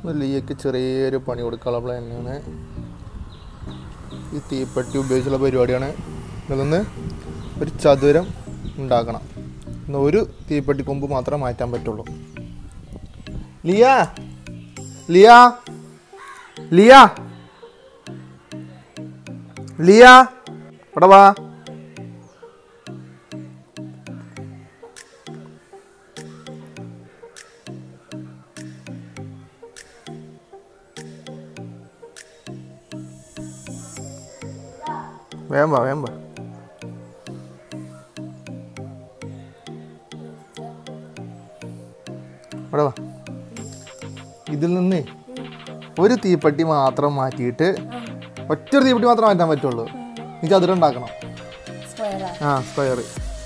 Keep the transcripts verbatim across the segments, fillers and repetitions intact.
ലിയക്ക് ചെറിയൊരു പണി കൊടുക്കാനുള്ള പ്ലാൻ തന്നെയാണ്. ഈ തീപ്പെട്ടി ഉപയോഗിച്ചുള്ള പരിപാടിയാണ്. ഇതിൽ ഒരു ചതുരം ഉണ്ടാക്കണം. ഇന്ന് ഒരു തീപ്പെട്ടി കൊമ്പ് മാത്രമേ മാറ്റാൻ പറ്റുള്ളൂ. ലിയ ലിയ ലിയ ലിയ ഇവിടെ വാ. വേഗം വാ വേഗം വാ. ഇവിടെ വാ. ഇതിൽ നിന്ന് ഒരു തീപ്പെട്ടി മാത്രം മാറ്റിയിട്ട് ഒറ്റൊരു തീപ്പെട്ടി മാത്രം മാറ്റാൻ പറ്റുള്ളൂ. നീ ചതുരം ഉണ്ടാക്കണം. ആ സ്ക്വയർ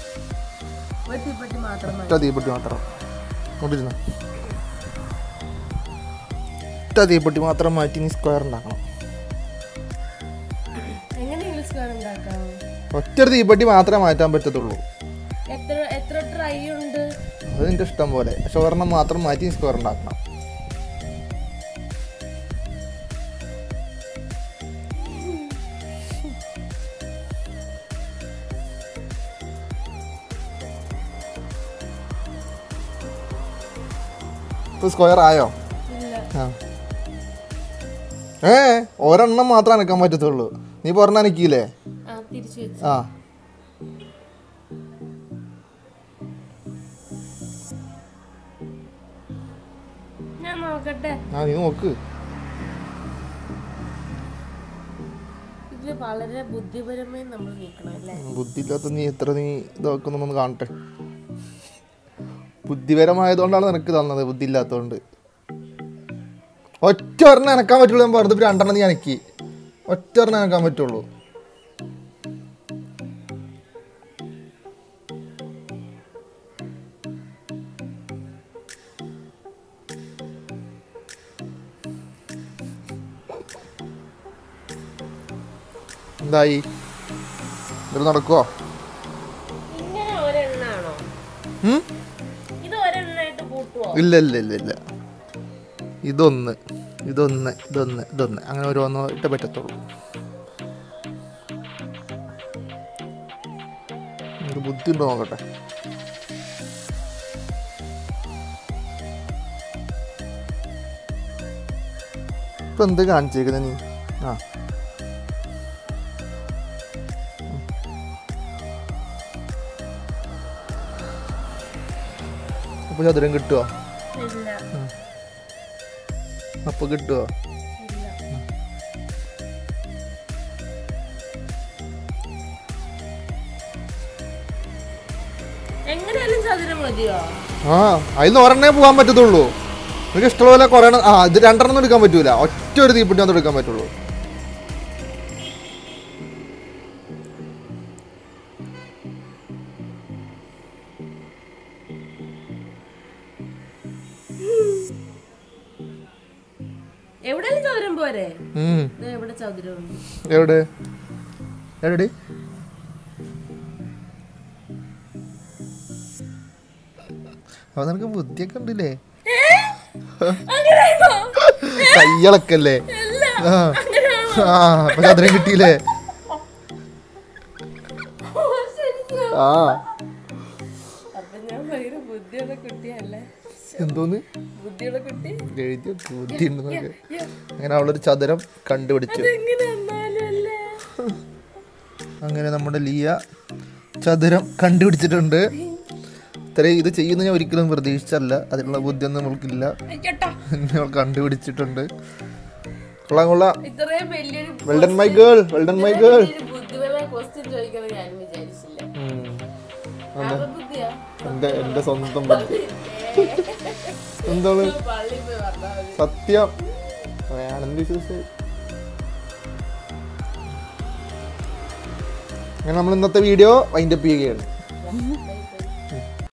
ഒറ്റ തീപ്പെട്ടി മാത്രം കൊണ്ടിരുന്ന ഒറ്റ തീപ്പെട്ടി മാത്രം മാറ്റി നീ സ്ക്വയർ ഉണ്ടാക്കണം. ഒറ്റൊരു തീപ്പെട്ടി മാത്രമേ മാറ്റാൻ പറ്റത്തുള്ളൂ. അത് നിന്റെ ഇഷ്ടം പോലെ. പക്ഷെ ഒരെണ്ണം മാത്രം മാറ്റി സ്ക്വയർ ഉണ്ടാക്കണം. സ്ക്വയർ ആയോ? ഏ ഒരെണ്ണം മാത്രം അനക്കാൻ പറ്റത്തുള്ളൂ. നീ പറഞ്ഞ അനക്കില്ലേ? ആ ആ നീ നോക്ക്. വളരെ ബുദ്ധിപരമായി നമ്മൾ നീക്കണം അല്ലേ? ബുദ്ധിയില്ലാത്ത നീ എത്ര നീ ഇതാക്കുന്നൊന്ന് കാണട്ടെ. ബുദ്ധിപരമായതുകൊണ്ടാണ് നിനക്ക് തന്നത്. ബുദ്ധി ഇല്ലാത്തതുകൊണ്ട് ഒറ്റ ഒരെണ്ണം അനക്കാൻ പറ്റുള്ളൂ. ഞാൻ പറഞ്ഞത് രണ്ടെണ്ണം നീ അനക്കി. ഒറ്റ ഒരെണ്ണം അനക്കാൻ പറ്റുള്ളൂ. എന്തായി? ഇത് നടക്കുവോ? ഇല്ല ഇല്ല ഇല്ല ഇല്ല ഇതൊന്ന് ഇതൊന്ന് ഇതൊന്ന് ഇതൊന്ന് അങ്ങനെ ഓരോന്നോ ഇട്ടേ പറ്റത്തുള്ളൂ. ബുദ്ധി ഉണ്ടോ നോക്കട്ടെ. ഇപ്പൊ എന്ത് കാണിച്ചേക്കുന്ന നീ? ആ അപ്പൊ ചതുരം കിട്ടുവോ? അപ്പൊ കിട്ടുവോ? ആ അതിൽ ഒരെണ്ണേ പോകാൻ പറ്റത്തുള്ളൂ. എനിക്ക് ഇഷ്ടംപോലെ കുറെ. ആ ഇത് രണ്ടെണ്ണം എടുക്കാൻ പറ്റൂല. ഒറ്റ ഒരു തീപ്പെട്ടി മാത്രം എടുക്കാൻ പറ്റുള്ളൂ. എവിടെ എവിടെ അപ്പൊ നിനക്ക് ബുദ്ധിയൊക്കെ ഉണ്ടല്ലേ? കയ്യളക്കല്ലേ? ആ അപ്പൊ ചതുരം കിട്ടിയില്ലേ? ആ എന്തോന്ന് എഴുതി ബുദ്ധി ഉണ്ടെന്നൊക്കെ. അങ്ങനെ അവളൊരു ചതുരം കണ്ടുപിടിച്ചു. അങ്ങനെ നമ്മുടെ ലിയ ചതുരം കണ്ടുപിടിച്ചിട്ടുണ്ട്. ഇത്രയും ഇത് ചെയ്യുന്ന ഞാൻ ഒരിക്കലും പ്രതീക്ഷിച്ചല്ല. അതിനുള്ള ബുദ്ധിയൊന്നും നമ്മൾക്കില്ല. നമ്മൾ കണ്ടുപിടിച്ചിട്ടുണ്ട്. കൊള്ളാം കൊള്ളാം. Well done my girl, well done my girl. എന്റെ എന്റെ സ്വന്തം ബുദ്ധി. എന്താണ് സത്യം? വേണമെന്ന് വിശ്വസിച്ച് അങ്ങനെ നമ്മൾ ഇന്നത്തെ വീഡിയോ വൈൻഡപ്പ് ചെയ്യുകയാണ്.